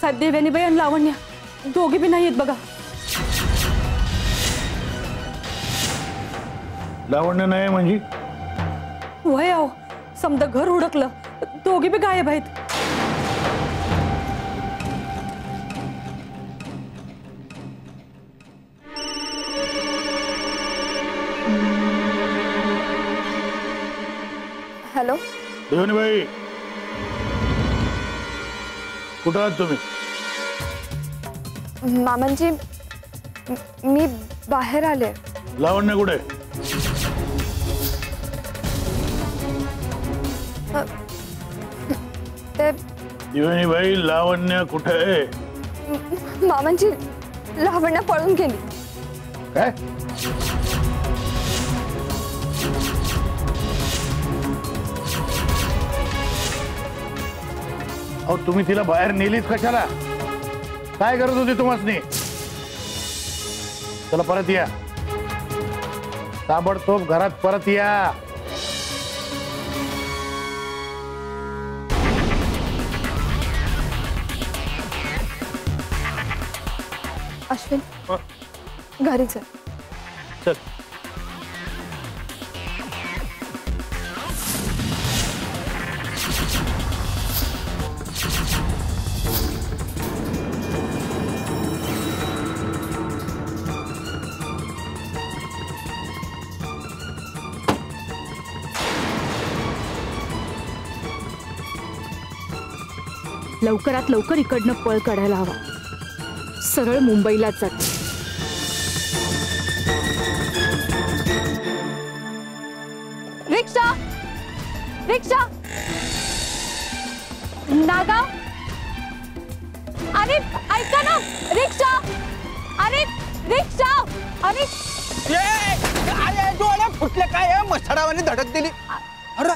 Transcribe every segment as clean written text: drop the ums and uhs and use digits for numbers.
साहेब देवयानीबाई आणि लावण्य दोघे बी नाही आहेत बघा. लावण्य नाही म्हणजे? वय आहो, समजा घर हुडकलं, दोघे बी गायब आहेत. हॅलो देवयानीबाई, कुठं आहात तुम्ही? मामांजी, मी बाहेर आले. लावण्य कुठे? ते देवयानीबाई, लावण्य कुठे आहे? मामांजी, लावण्य पळून गेली. काय? अहो, तुम्ही तिला बाहेर नेलीच कशाला? काय करत होती तुम्हाला? चला परत या, ताबडतोब घरात परत या. अश्विन, घरी चल. चल. लवकरात लवकर इकडनं पळ काढायला हवा. सरळ मुंबईला जात. रिक्षा, रिक्षा, नागाव. अरे ऐका ना, रिक्षा. अरे रिक्षा. अरे डोळे फुटले काय? मच्छरावाने धडक दिली. अरे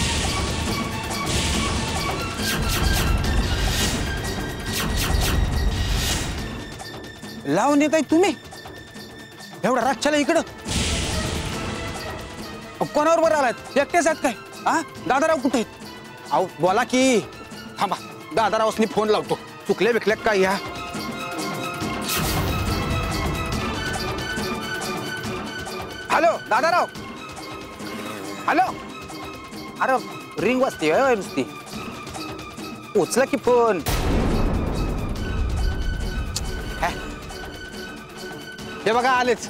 लावून येत आहे तुम्ही एवढा राक्षाला इकडं? कोणावर बरं आलात? एकटेच आहेत काय? हा, दादाराव कुठे आहेत? अहो बोला की. थांबा, दादारावसनी फोन लावतो. चुकले बिकले काय या? हॅलो दादाराव. हॅलो. अरे रिंग वाजते नुसती. उचला की फोन. हे बघा आलेच.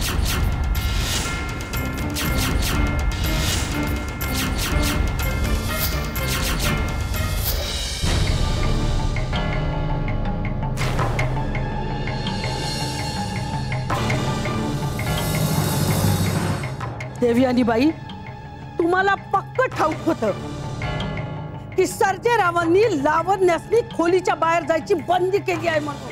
देवयानीबाई, तुम्हाला पक्क ठाऊक होतं की सर्जेरावांनी लावण्यासनी खोलीच्या बाहेर जायची बंदी केली आहे म्हणून.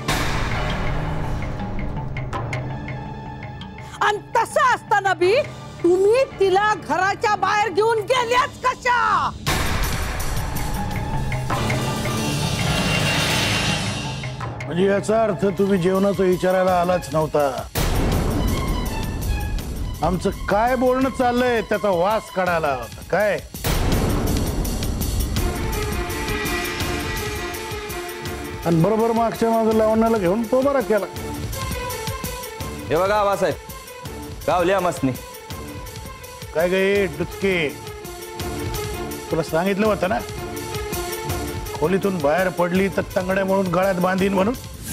आणि तसं असताना बी तुम्ही तिला घराच्या बाहेर घेऊन गेल्याच कशा? म्हणजे याचा अर्थ तुम्ही जेवणाचं विचारायला आलाच नव्हता. आमचं काय बोलणं चाललंय त्याचा वास काढायला होता काय? आणि बरोबर मागच्या मागे लावण्याला घेऊन पोबारा केला. हे बघा आबासाहेब, गावली आमसनी. काय गे डुचके, तुला सांगितलं होतं ना खोलीतून बाहेर पडली तर तंगड्या म्हणून गळ्यात बांधीन म्हणून.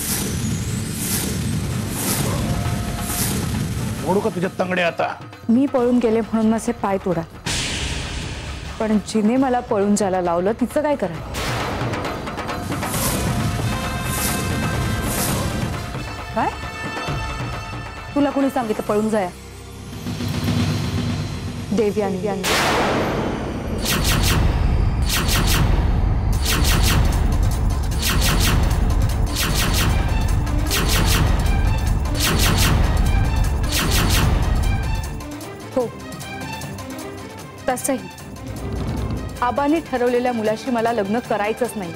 ओढू का तुझ्या तंगड्या आता? मी पळून गेले म्हणून माझे पाय तोडा, पण जिने मला पळून जायला लावलं तिचं काय करा? काय तुला कोणी सांगितलं पळून जाया? देवयानी. हो, तसंही आबाने ठरवलेल्या मुलाशी मला लग्न करायचंच नाही.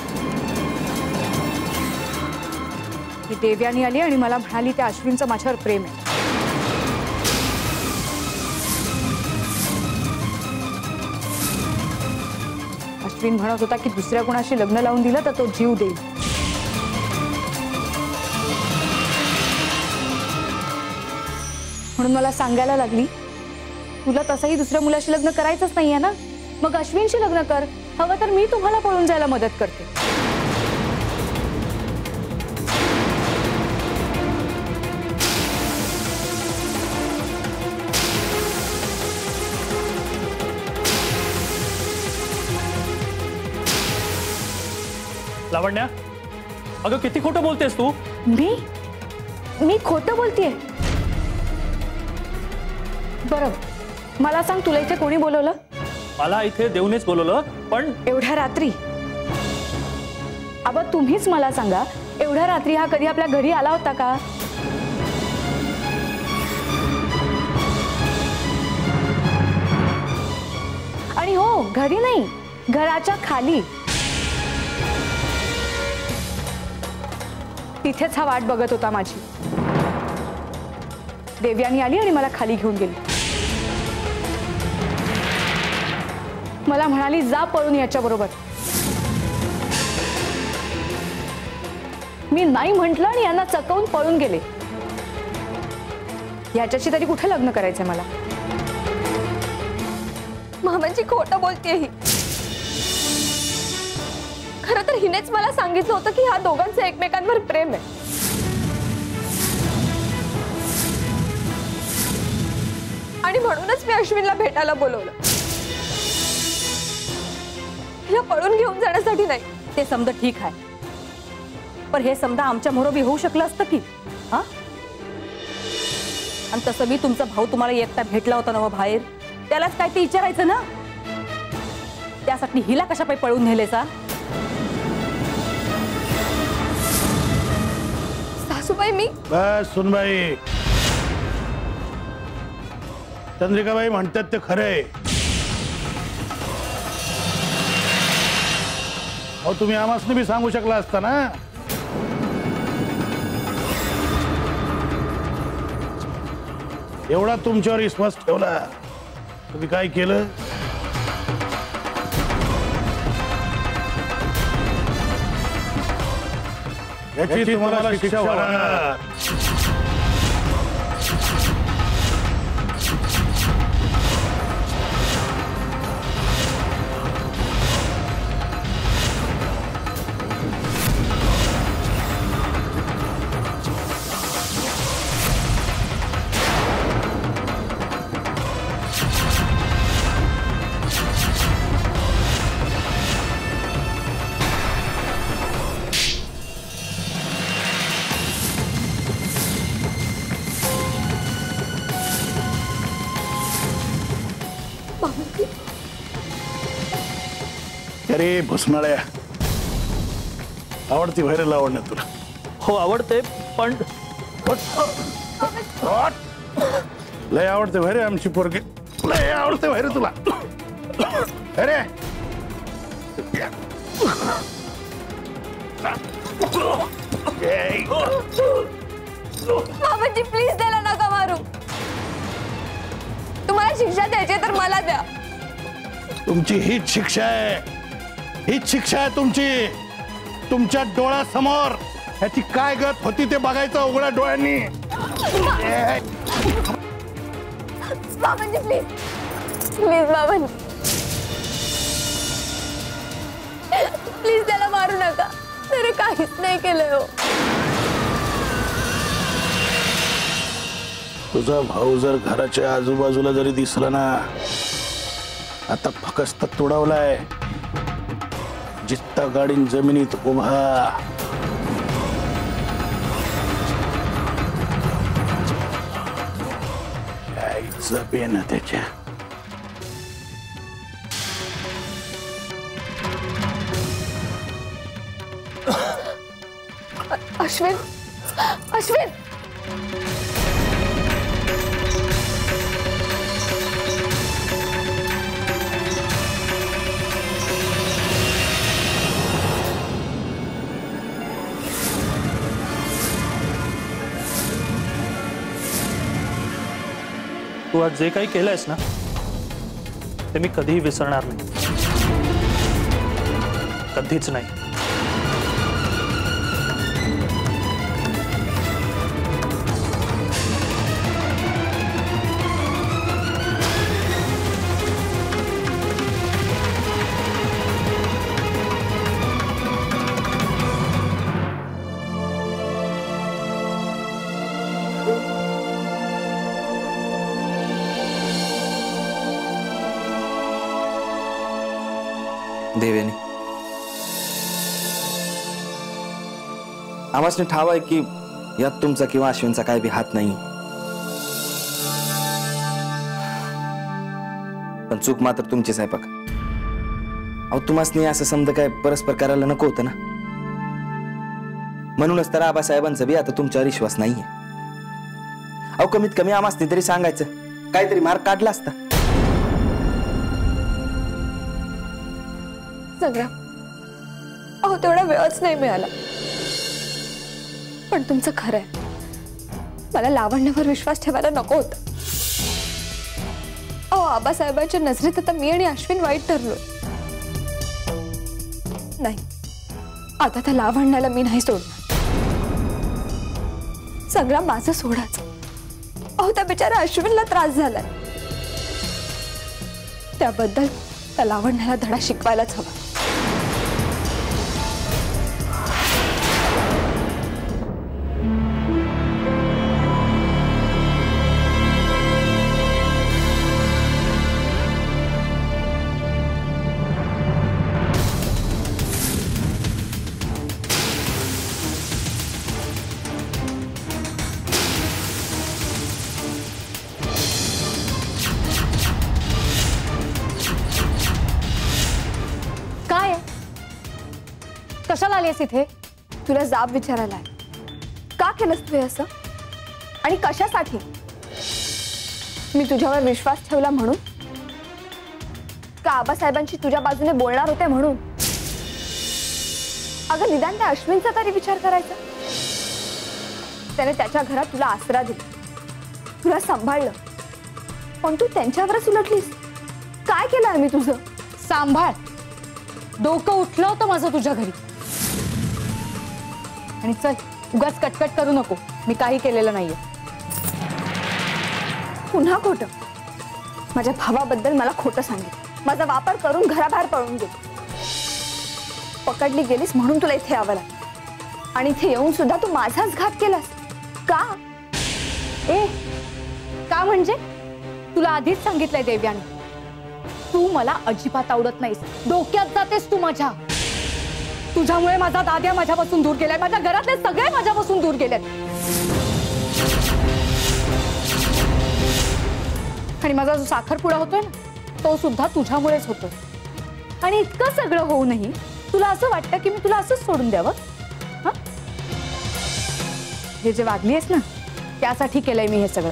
ही देवयानी आली आणि मला म्हणाली त्या अश्विनचं माझ्यावर प्रेम आहे. अश्विन म्हणत होता की दुसऱ्या कोणाशी लग्न लावून दिलं तर तो जीव देईल. म्हणून मला सांगायला लागली, तुला तसंही दुसऱ्या मुलाशी लग्न करायचंच नाहीये ना, मग अश्विनशी लग्न कर, हवं तर मी तुम्हाला पळून जायला मदत करते. लावण्या, अगं किती खोटं बोलतेस तू. मी खोटं बोलतेय? बरं, मला सांग, तुला इथे कोणी बोलवलं? मला इथे देवनेच बोलवलं, पण एवढ्या रात्री? आबा तुम्हीच मला सांगा, एवढ्या रात्री हा कधी आपल्या घरी आला होता का? आणि हो, घरी नाही, घराच्या खाली. तिथेच हा वाट बघत होता माझी. देवयानी आली आणि मला खाली घेऊन गेली. मला म्हणाली, जा पळून याच्या बरोबर. मी नाही म्हंटलं आणि यांना चकवून पळून गेले. याच्याशी तरी कुठे लग्न करायचंय मला? मामांची खोटं बोलतेय ही. खरं तर हिनेच मला सांगितलं होतं की ह्या दोघांचं एकमेकांवर प्रेम आहे. आणि म्हणूनच मी अश्विनला भेटायला बोलवलं, हिला पळून घेऊन जाण्यासाठी नाही. ते समजा ठीक आहे, पण हे समजा आमच्या मोरोबी होऊ शकलं असतं की? हा, आणि तसं मी तुमचा भाऊ तुम्हाला एकटा भेटला होता ना बाहेर, त्यालाच काय ते विचारायचं ना. त्यासाठी हिला कशा पायी पळून नेलेसा? सासूबाई, मी बस सुनबाई, चंद्रिकाबाई म्हणतात ते खरंय. अहो तुम्ही आम्हासनी बी सांगू शकला असता ना. एवढा तुमच्यावर विश्वास ठेवला, तुम्ही काय केलं? याची तुम्हाला शिक्षा होणार. अरे भुसनाळ्या, आवडती व्हायरल आवडणार तुला? हो आवडते, पण लय आवडते व्हायरे आमची पोरगी, लय आवडते व्हायरे तुला. अरे मामाजी प्लीज त्याला नका मारू. तुम्हाला शिक्षा द्यायची तर मला द्या. तुमची हीच शिक्षा आहे, हीच शिक्षा आहे तुमची. तुमच्या डोळ्यासमोर ह्याची काय गत होती ते बघायचं उघड्या डोळ्यांनी. बाबांजी प्लीज, प्लीज बाबांजी, प्लीज त्याला मारू नका. त्याने काहीच नाही केलंय हो. तुझा भाऊ जर घराच्या आजूबाजूला जरी दिसला ना, आता फकस्त तुडवलाय, जित्ता गाडीन जमिनीत उभा. यायचं पेन त्याच्या. अश्विन, अश्विन, तू आज जे काही केलंयस ना, ते मी कधीही विसरणार नाही, कधीच नाही. देवेनी आम्हासने ठाव आहे की यात तुमचा किंवा अश्विनचा काय बी हात नाही, पण चूक मात्र तुमचीच आहे बघा. अहो तुम्हासनी असं समजा काय परस्पर करायला नको होतं ना. म्हणूनच तर आबासाहेबांचा बी आता तुमच्यावर विश्वास नाहीये. अहो कमीत कमी आम्हासनी तरी सांगायचं, काहीतरी मार्ग काढला असता. संग्राम, अहो तेवढा वेळच नाही मिळाला. पण तुमचं खरं आहे, मला लावण्यावर विश्वास ठेवायला नको होता. अहो आबासाहेबांच्या नजरेत आता मी आणि अश्विन वाईट ठरलो. नाही, आता त्या लावण्याला मी नाही सोडणार. संग्राम माझं सोडाच. अहो त्या बिचारा अश्विनला त्रास झालाय, त्याबद्दल त्या लावण्याला धडा शिकवायलाच हवा. कशाला आलीस इथे? तुला जाब विचारायला. का केलंस तू असं आणि कशासाठी? मी तुझ्यावर विश्वास ठेवला म्हणून? का आबासाहेबांची तुझ्या बाजूने बोलणार होते म्हणून? अगं निदान त्या अश्विनचा तरी विचार करायचा. त्याने त्याच्या घरात तुला आसरा दिला, तुला सांभाळलं, पण तू त्यांच्यावरच उलटलीस. काय केलं आहे मी तुझं? सांभाळ. डोकं उठलं होतं माझं तुझ्या घरी. आणि चल, उगाच कटकट करू नको. मी काही केलेलं नाहीये. पुन्हा खोटं. माझ्या भावाबद्दल मला खोटं सांगितलं, माझा वापर करून घराबाहेर पळून गेली. पकडली गेलीस म्हणून तुला इथे यावं लागलं, आणि इथे येऊन सुद्धा तू माझाच घात केलास. का? का म्हणजे? तुला आधीच सांगितलंय देव्याने, तू मला अजिबात आवडत नाहीस. डोक्यात जातेस तू माझ्या. तुझ्यामुळे माझा दाद्या माझ्यापासून दूर गेलाय, माझ्या घरातले सगळे माझ्यापासून दूर गेलेत. आणि माझा जो साखरपुडा होतोय ना, तो सुद्धा तुझ्यामुळेच होतोय. आणि इतकं सगळं होऊनही तुला असं वाटतं की मी तुला असंच सोडून द्यावं? हा, हे जे वागली आहेस ना, त्यासाठी केलंय मी हे सगळं.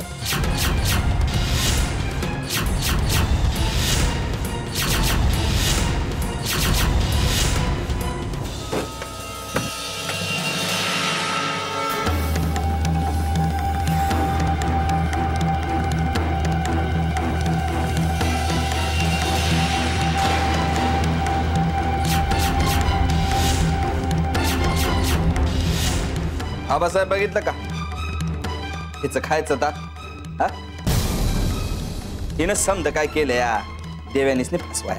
आबासाहेब बघितलं का हिचं खायचं तात? हा, हिनं समज काय केलं या देव्यानीसने फसवाया.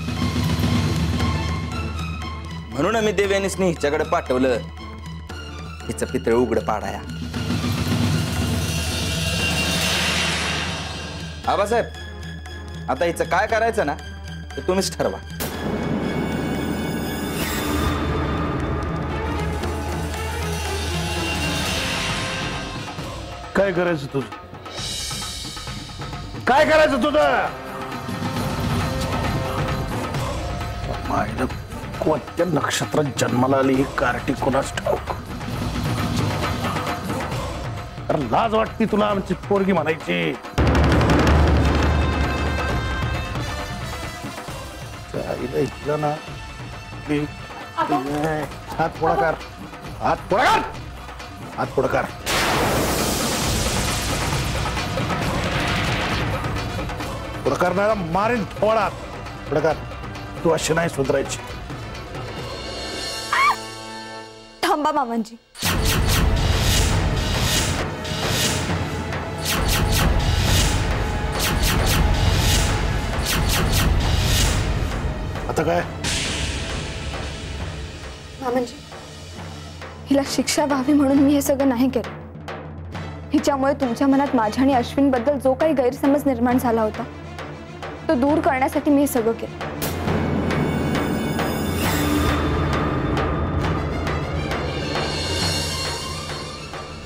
म्हणून आम्ही देव्यानीसने हिच्याकडे पाठवलं, हिचं पितळ उघड पाडाया. आबासाहेब, आता हिचं काय करायचं ना ते तुम्हीच ठरवा. काय करायचं तुझं? काय करायचं तुझं? मायला कोणत्या नक्षत्रात जन्माला आली ही कार्टी कोणाच ठाऊक. अरे लाज वाटती तुला आमची पोरगी म्हणायची? इथलं ना हात पुढा कर, हात पुढा कर, हात पुढा कर. पुढं करणारा मारीन थोडात. पुढं कर. तू अशी नाही सुधरायची. थांबा मामांजी. आता काय? मामांजी, हिला शिक्षा व्हावी म्हणून मी हे सगळं नाही केलं. हिच्यामुळे तुमच्या मनात माझ्या आणि अश्विन बद्दल जो काही गैरसमज निर्माण झाला होता, तो दूर करण्यासाठी मी हे सगळं केलं.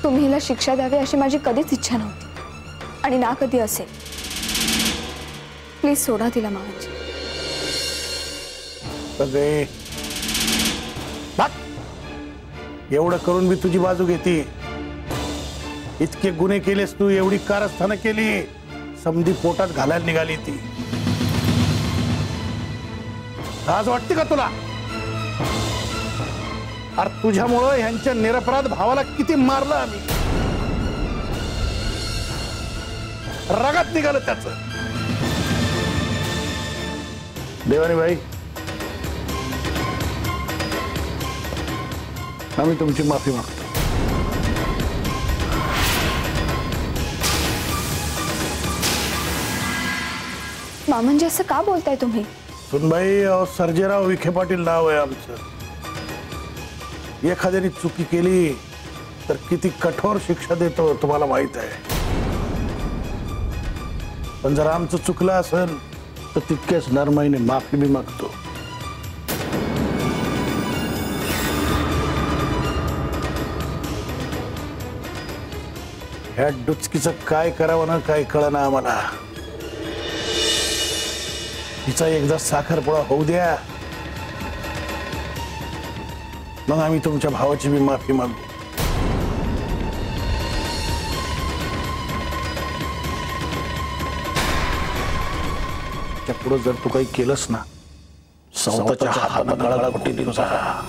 तुम्ही हिला शिक्षा द्यावी अशी माझी कधीच इच्छा नव्हती आणि ना कधी असेल. प्लीज सोडा तिला मामांची. सगळे एवढं करून मी तुझी बाजू घेते. इतके गुन्हे केलेस तू, एवढी कारस्थानं केली, समधी पोटात घालायला निघाली ती. आज वाटते का तुला? अरे तुझ्यामुळं ह्यांच्या निरपराध भावाला किती मारलं आम्ही. रगात निघालं त्याच. देवानी बाई, आम्ही तुमची माफी मागतो. मामांजी असं का बोलताय तुम्ही? सुनबाई, सर्जेराव विखे पाटील नाव आहे आमचं. एखाद्याने चुकी केली तर किती कठोर शिक्षा देतो तुम्हाला माहित आहे. पण जर आमचं चुकलं असेल तर तितक्याच नरमाईने माफी बी मागतो. ह्या डुचकीचं काय करावं ना काय कळना आम्हाला. तिचा एकदा साखरपुडा होऊ द्या, मग आम्ही तुमच्या भावाची बी माफी मागू. त्या पुढे जर तू काही केलंस ना, स्वतःच्या हातानं गळा घोटी तुझा.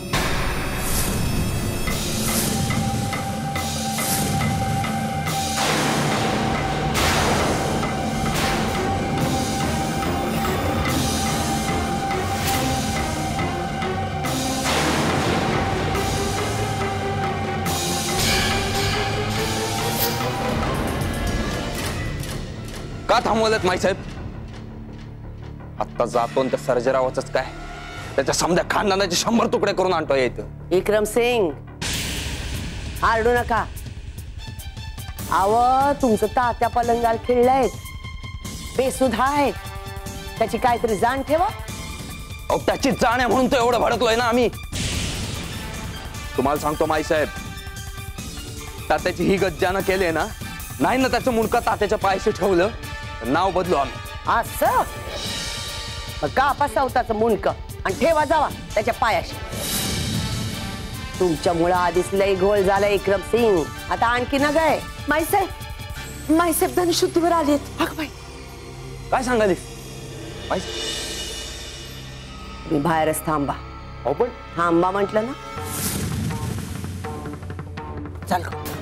का थांबवलेत माईसाहेब? आत्ता जातो त्या सर्जेरावाच काय त्याच्या समध्या खानदानाचे 100 तुकडे करून आणतोय इथं. विक्रम सिंग, आरडू नका. आव तुमचं तात्या पलंगाल खेळलाय, बेसुधा आहेत. त्याची काहीतरी जाण ठेवा. अहो त्याची जाण आहे म्हणून तो एवढं भडकलोय ना आम्ही. तुम्हाला सांगतो माईसाहेब, तात्याची ही गज्जानं केली ना, नाही ना त्याचं मुंडका तात्याच्या पायाशी ठेवलं तर नाव बदलू आम्ही. असं मग का स्वतःचं मुंडक आणि ठेवा जावा त्याच्या पायाशी. तुमच्यामुळं आधीच लय घोळ झाला विक्रम सिंग, आता आणखी ना काय. मायसाहेब धनशुद्धीवर आलेत. काय सांगालीस? मी बाहेरच थांबा. अहो पण थांबा म्हटलं ना. चल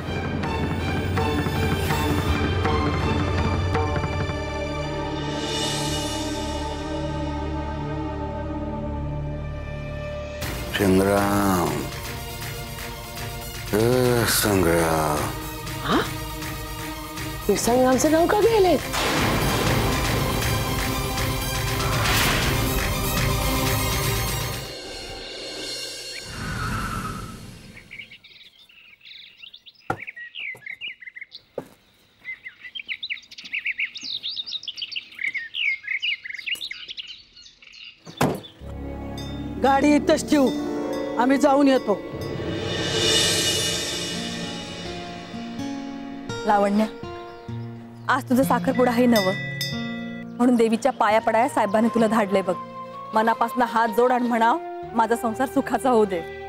संग्राम, संग्राम. संग्रामचं नाव का घ्यायला? गाडी इथंच ठेवू, आम्ही जाऊन येतो. लावण्या, आज तुझं साखरपुडा आहे नवं, म्हणून देवीच्या पाया पडाया साहेबांनी तुला धाडले बघ. मनापासून हात जोड आणि म्हणाव माझा संसार सुखाचा होऊ दे.